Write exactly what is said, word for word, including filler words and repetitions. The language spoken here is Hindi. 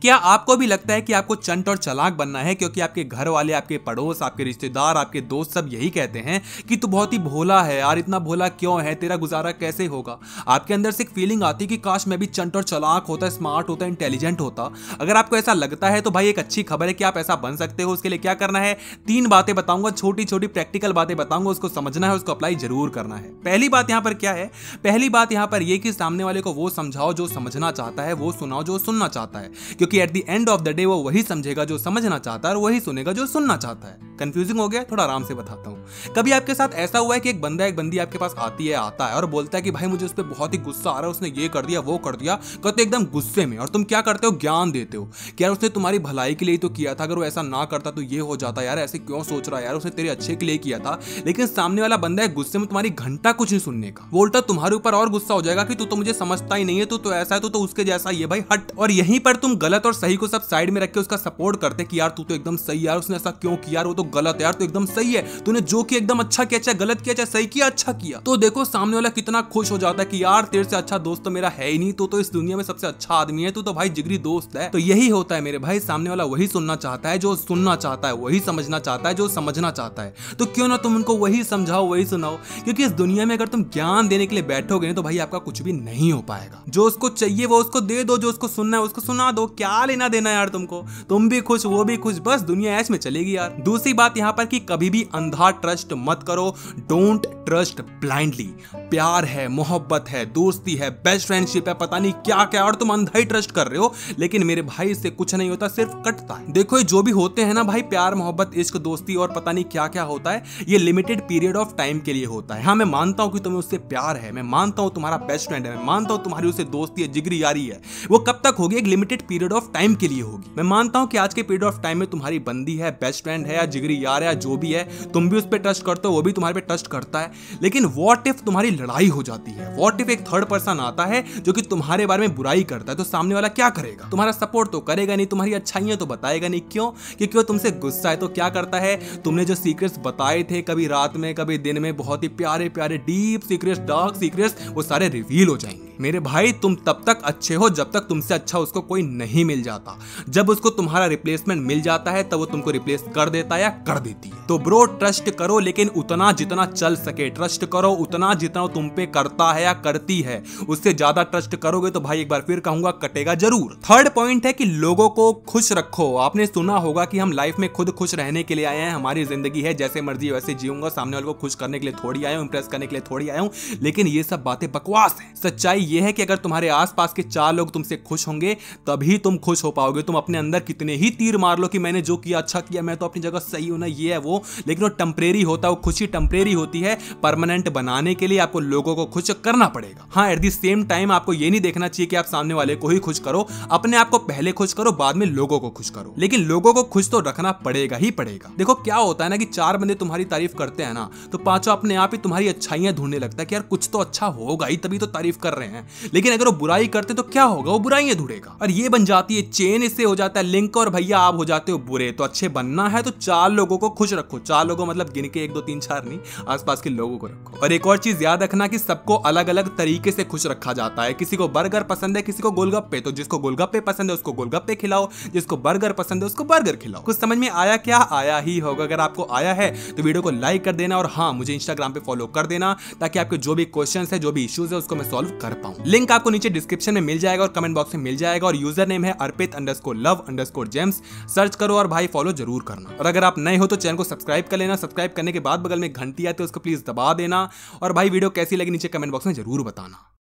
क्या आपको भी लगता है कि आपको चंट और चालाक बनना है क्योंकि आपके घर वाले, आपके पड़ोस, आपके रिश्तेदार, आपके दोस्त सब यही कहते हैं कि तू बहुत ही भोला है यार, इतना भोला क्यों है, तेरा गुजारा कैसे होगा। आपके अंदर से एक फीलिंग आती है कि काश मैं भी चंट और चालाक होता, स्मार्ट होता, इंटेलिजेंट होता। अगर आपको ऐसा लगता है तो भाई एक अच्छी खबर है कि आप ऐसा बन सकते हो। उसके लिए क्या करना है, तीन बातें बताऊंगा, छोटी छोटी प्रैक्टिकल बातें बताऊंगा, उसको समझना है, उसको अप्लाई जरूर करना है। पहली बात यहां पर क्या है, पहली बात यहां पर यह कि सामने वाले को वो समझाओ जो समझना चाहता है, वो सुनाओ जो सुनना चाहता है, क्योंकि at the end of the day वो वही समझेगा जो समझना चाहता है और वही सुनेगा जो सुनना चाहता है। कंफ्यूजिंग हो गया, थोड़ा आराम से बताता हूं। कभी आपके साथ ऐसा हुआ है कि एक बंदा एक बंदी आपके पास आती है आता है और बोलता है कि भाई मुझे उस पर बहुत ही गुस्सा आ रहा है, उसने ये कर दिया वो कर दिया, कहते एकदम गुस्से में, और तुम क्या करते हो, ज्ञान देते हो कि यार उसने तुम्हारी भलाई के लिए तो किया था, अगर वो ऐसा ना करता तो ये हो जाता, यार ऐसे क्यों सोच रहा है, यार उसने तेरे अच्छे के लिए किया था। लेकिन सामने वाला बंदा है गुस्से में तुम्हारी घंटा कुछ नहीं सुनने का, वो उल्टा तुम्हारे ऊपर और गुस्सा हो जाएगा कि तू तो मुझे समझता ही नहीं है, तू तो ऐसा है, तू तो उसके जैसा ही है, भाई हट। और यहीं पर तुम गलत और सही को सब साइड में रख के उसका सपोर्ट करते कि यार तू तो एकदम सही, यार उसने ऐसा क्यों किया, यार वो तो गलत है, यार तो एकदम सही है, तूने जो किया एकदम अच्छा किया, चाहे गलत किया चाहे सही किया, अच्छा किया। तो देखो सामने वाला कितना खुश हो जाता है कि यार तेरे से अच्छा दोस्त तो मेरा है ही नहीं, तू तो इस दुनिया में सबसे अच्छा आदमी है, तू तो भाई जिगरी दोस्त है। तो यही होता है मेरे भाई, सामने वाला वही सुनना चाहता है जो सुनना चाहता है, वही समझना चाहता है जो समझना चाहता है। तो क्यों ना तुम उनको वही समझाओ, वही सुनाओ, क्योंकि इस दुनिया में अगर तुम ज्ञान देने के लिए बैठोगे तो भाई आपका कुछ भी नहीं हो पाएगा। जो उसको चाहिए वो उसको दे दो, जो उसको सुनना है उसको सुना दो, क्या लेना देना यार तुमको, तुम भी खुश वो भी खुश, बस दुनिया ऐश में चलेगी यार। दूसरी बात यहाँ पर कि कभी भी अंधा ट्रस्ट मत करो, डोंट ट्रस्ट ब्लाइंडली। प्यार है, मोहब्बत है, दोस्ती है, बेस्ट फ्रेंडशिप है, पता नहीं क्या क्या, और तुम अंधा ही ट्रस्ट कर रहे हो, लेकिन मेरे भाई इससे कुछ नहीं होता, सिर्फ कटता है। देखो ये जो भी होते हैं ना भाई, प्यार, मोहब्बत, इश्क, दोस्ती और पता नहीं क्या क्या होता है, ये लिमिटेड पीरियड ऑफ टाइम के लिए होता है। हाँ मैं मानता हूं कि तुम्हें उससे प्यार है, मैं मानता हूं तुम्हारा बेस्ट फ्रेंड है, मैं मानता हूं तुम्हारी उससे दोस्ती है, जिगरी यारी है, वो कब तक होगी, एक लिमिटेड पीरियड ऑफ टाइम के लिए होगी। मैं मानता हूं कि आज के पीरियड ऑफ टाइम में तुम्हारी बंदी है, बेस्ट फ्रेंड है या जिगरी यार है, जो भी है, तुम भी उस पर ट्रस्ट करते हो, वो भी तुम्हारे पे ट्रस्ट करता है। लेकिन व्हाट इफ तुम्हारी लड़ाई हो जाती है, व्हाट इफ एक थर्ड पर्सन आता है जो कि तुम्हारे बारे में बुराई करता है, तो सामने वाला क्या करेगा, तुम्हारा सपोर्ट तो करेगा नहीं, तुम्हारी अच्छाइयां तो बताएगा नहीं। क्यों? क्योंकि वो तुमसे गुस्सा है। तो क्या करता है, तुमने जो सीक्रेट्स बताए थे कभी रात में कभी दिन में, बहुत ही प्यारे प्यारे डीप सीक्रेट्स, डार्क सीक्रेट्स, वो सारे रिवील हो जाएंगे। मेरे भाई तुम तब तक अच्छे हो जब तक तुमसे अच्छा उसको कोई नहीं मिल जाता। जब उसको तुम्हारा रिप्लेसमेंट मिल जाता है तब वो तुमको रिप्लेस कर देता है या कर देती है। तो ब्रो ट्रस्ट करो, लेकिन उतना जितना चल सके ट्रस्ट करो, उतना जितना तुम पे करता है या करती है। उससे ज्यादा ट्रस्ट करोगे तो भाई एक बार फिर कहूंगा कटेगा जरूर। थर्ड पॉइंट है कि लोगों को खुश रखो। आपने सुना होगा कि हम लाइफ में खुद खुश रहने के लिए आए हैं, हमारी जिंदगी है जैसे मर्जी वैसे जीऊंगा, सामने वाले को खुश करने के लिए थोड़ी आया हूं, इंप्रेस करने के लिए थोड़ी आया हूं। लेकिन ये सब बातें बकवास है। सच्चाई ये है कि अगर तुम्हारे आसपास के चार लोग तुमसे खुश होंगे तभी तुम खुश हो पाओगे। तुम अपने अंदर कितने ही तीर मार लो कि मैंने जो किया अच्छा किया, मैं तो अपनी जगह सही हूं ना, ये है वो, लेकिन वो टेम्परेरी होता है, वो खुशी टेम्परेरी होती है। परमानेंट बनाने के लिए आपको लोगों को खुश करना पड़ेगा। हाँ एट द सेम टाइम आपको ये नहीं देखना चाहिए कि आप सामने वाले को ही खुश करो, अपने आप को पहले खुश करो बाद में लोगों को खुश करो। लेकिन लोगों को खुश तो रखना पड़ेगा ही पड़ेगा। देखो क्या होता है ना कि चार बंदे तुम्हारी तारीफ करते हैं ना तो पांचों अपने आप ही तुम्हारी अच्छाइयां ढूंढने लगता है कि यार कुछ तो अच्छा होगा ही तभी तो तारीफ कर रहे हैं। लेकिन अगर वो बुराई करते तो क्या होगा, वो बुराइयां ढूंढेगा और ये बन जाती है चेन, इससे हो जाता है लिंक और भैया आप हो जाते हो बुरे। तो अच्छे बनना है तो चार लोगों को खुश रखो। चार लोगों मतलब गिन के एक दो तीन चार नहीं, आसपास के लोगों को रखो। और एक और चीज याद रखना कि सबको अलग अलग तरीके से खुश रखा जाता है। किसी को बर्गर पसंद है, किसी को गोलगप्पे, तो जिसको गोलगप्पे पसंद है उसको गोलगप्पे खिलाओ, जिसको बर्गर पसंद है उसको बर्गर खिलाओ। कुछ समझ में आया? क्या आया ही होगा। अगर आपको आया है तो वीडियो को लाइक कर देना और हाँ मुझे इंस्टाग्राम पे फॉलो कर देना ताकि आपके जो भी क्वेश्चंस है, जो भी इश्यूज है उसको मैं सॉल्व कर पाऊं। लिंक आपको नीचे डिस्क्रिप्शन में मिल जाएगा और कमेंट बॉक्स में मिल जाएगा और यूजर नेम है Arpit underscore love underscore James. Search करो और भाई फॉलो जरूर करना। और अगर आप नए हो तो चैनल को सब्सक्राइब कर लेना। सब्सक्राइब करने के बाद बगल में घंटी आती है उसको प्लीज दबा देना। और भाई वीडियो कैसी लगी नीचे कमेंट बॉक्स में जरूर बताना।